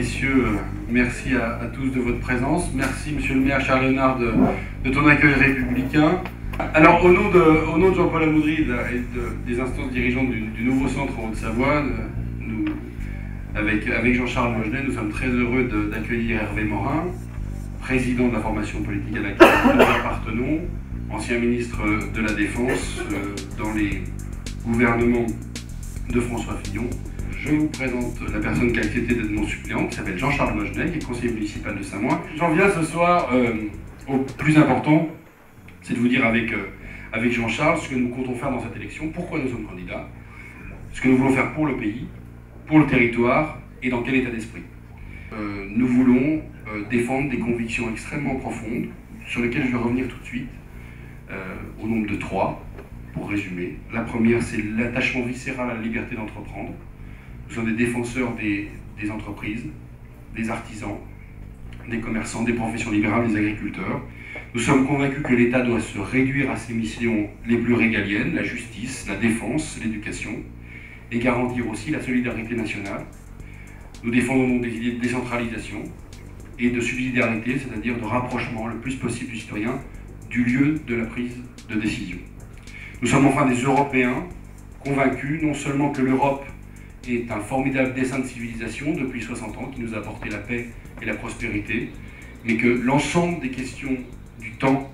messieurs, merci à tous de votre présence. Merci, monsieur le maire Charles Léonard, de ton accueil républicain. Alors, au nom de Jean-Paul Amoudry et des instances dirigeantes du nouveau centre en Haute-Savoie, avec Jean-Charles Mogenet, nous sommes très heureux d'accueillir Hervé Morin, président de la formation politique à laquelle nous appartenons, ancien ministre de la Défense dans les gouvernements de François Fillon. Je vous présente la personne qui a accepté d'être mon suppléant, qui s'appelle Jean-Charles Mogenet, qui est conseiller municipal de Samoin. J'en viens ce soir au plus important, c'est de vous dire avec Jean-Charles ce que nous comptons faire dans cette élection, pourquoi nous sommes candidats, ce que nous voulons faire pour le pays, pour le territoire et dans quel état d'esprit. Nous voulons défendre des convictions extrêmement profondes sur lesquelles je vais revenir tout de suite, au nombre de 3, pour résumer. La première, c'est l'attachement viscéral à la liberté d'entreprendre. Nous sommes des défenseurs des entreprises, des artisans, des commerçants, des professions libérales, des agriculteurs. Nous sommes convaincus que l'État doit se réduire à ses missions les plus régaliennes, la justice, la défense, l'éducation, et garantir aussi la solidarité nationale. Nous défendons des idées de décentralisation et de subsidiarité, c'est-à-dire de rapprochement le plus possible du citoyen du lieu de la prise de décision. Nous sommes enfin des Européens convaincus non seulement que l'Europe est un formidable dessein de civilisation depuis 60 ans qui nous a apporté la paix et la prospérité, mais que l'ensemble des questions du temps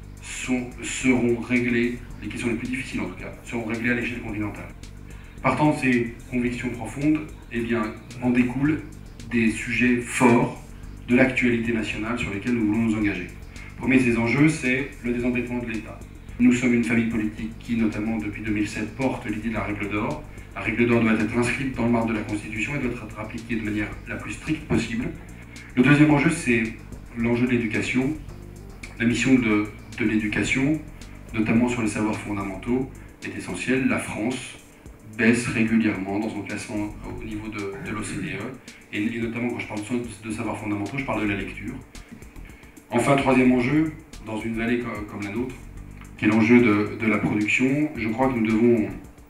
seront réglées, les questions les plus difficiles en tout cas, seront réglées à l'échelle continentale. Partant de ces convictions profondes, eh bien, en découlent des sujets forts de l'actualité nationale sur lesquels nous voulons nous engager. Le premier de ces enjeux, c'est le désendettement de l'État. Nous sommes une famille politique qui, notamment depuis 2007, porte l'idée de la règle d'or. La règle d'or doit être inscrite dans le marbre de la Constitution et doit être appliquée de manière la plus stricte possible. Le deuxième enjeu, c'est l'enjeu de l'éducation. La mission de l'éducation, notamment sur les savoirs fondamentaux, est essentielle. La France baisse régulièrement dans son classement au niveau de l'OCDE, et notamment quand je parle de savoirs fondamentaux, je parle de la lecture. Enfin, troisième enjeu, dans une vallée comme la nôtre, qui est l'enjeu de la production, je crois que nous devons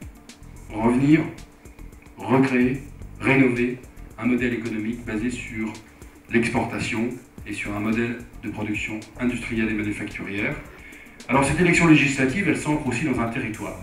revenir, recréer, rénover un modèle économique basé sur l'exportation et sur un modèle de production industrielle et manufacturière. Alors cette élection législative, elle s'ancre aussi dans un territoire.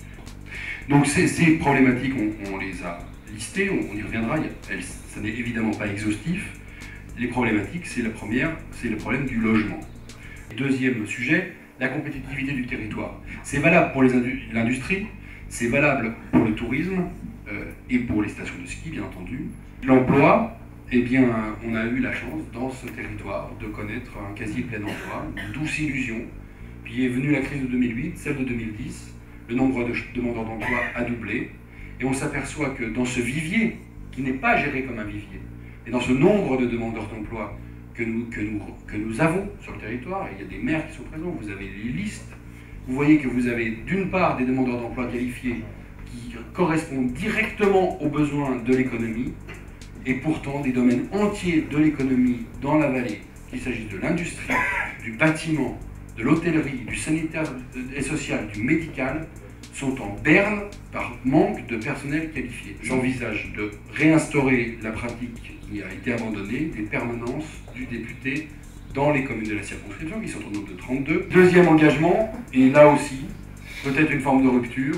Donc ces problématiques, on les a listées, on y reviendra, ça n'est évidemment pas exhaustif. Les problématiques, c'est la première, c'est le problème du logement. Deuxième sujet, la compétitivité du territoire. C'est valable pour l'industrie, c'est valable pour le tourisme et pour les stations de ski, bien entendu. L'emploi, eh bien, on a eu la chance, dans ce territoire, de connaître un quasi plein emploi, une douce illusion. Puis est venue la crise de 2008, celle de 2010, le nombre de demandeurs d'emploi a doublé, et on s'aperçoit que dans ce vivier, qui n'est pas géré comme un vivier, et dans ce nombre de demandeurs d'emploi que nous avons sur le territoire, et il y a des maires qui sont présents, vous avez les listes, vous voyez que vous avez d'une part des demandeurs d'emploi qualifiés qui correspondent directement aux besoins de l'économie, et pourtant des domaines entiers de l'économie dans la vallée, qu'il s'agisse de l'industrie, du bâtiment, de l'hôtellerie, du sanitaire et social, du médical, sont en berne par manque de personnel qualifié. J'envisage de réinstaurer la pratique qui a été abandonnée des permanences du député dans les communes de la circonscription, qui sont au nombre de 32. Deuxième engagement, et là aussi, peut-être une forme de rupture,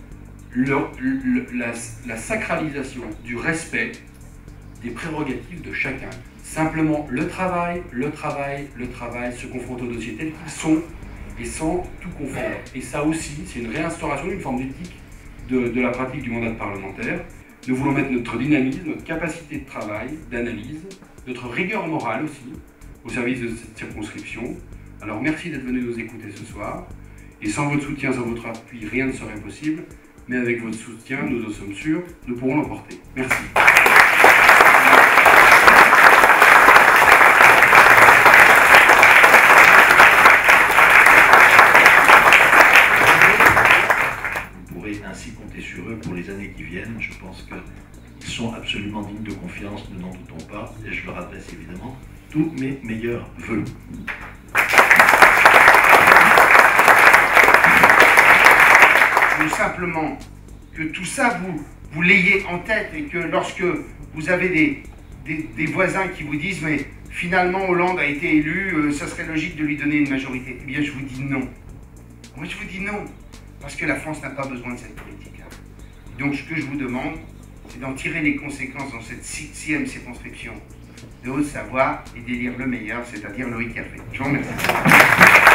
la sacralisation du respect des prérogatives de chacun. Simplement le travail, se confronter aux dossiers tels qu'ils sont, et sans tout confondre. Et ça aussi, c'est une réinstauration d'une forme d'éthique de la pratique du mandat parlementaire. Nous voulons mettre notre dynamisme, notre capacité de travail, d'analyse, notre rigueur morale aussi, au service de cette circonscription. Alors merci d'être venu nous écouter ce soir. Et sans votre soutien, sans votre appui, rien ne serait possible. Mais avec votre soutien, nous en sommes sûrs, nous pourrons l'emporter. Merci. Ainsi compter sur eux pour les années qui viennent. Je pense qu'ils sont absolument dignes de confiance, nous n'en doutons pas, et je leur adresse évidemment tous mes meilleurs vœux. Je veux simplement que tout ça, vous l'ayez en tête, et que lorsque vous avez des voisins qui vous disent « mais finalement Hollande a été élu, ça serait logique de lui donner une majorité ». Eh bien je vous dis non. Moi je vous dis non, parce que la France n'a pas besoin de cette politique-là. Donc ce que je vous demande, c'est d'en tirer les conséquences dans cette 6e circonscription de Haute-Savoie et d'élire le meilleur, c'est-à-dire Loïc Hervé. Je vous remercie.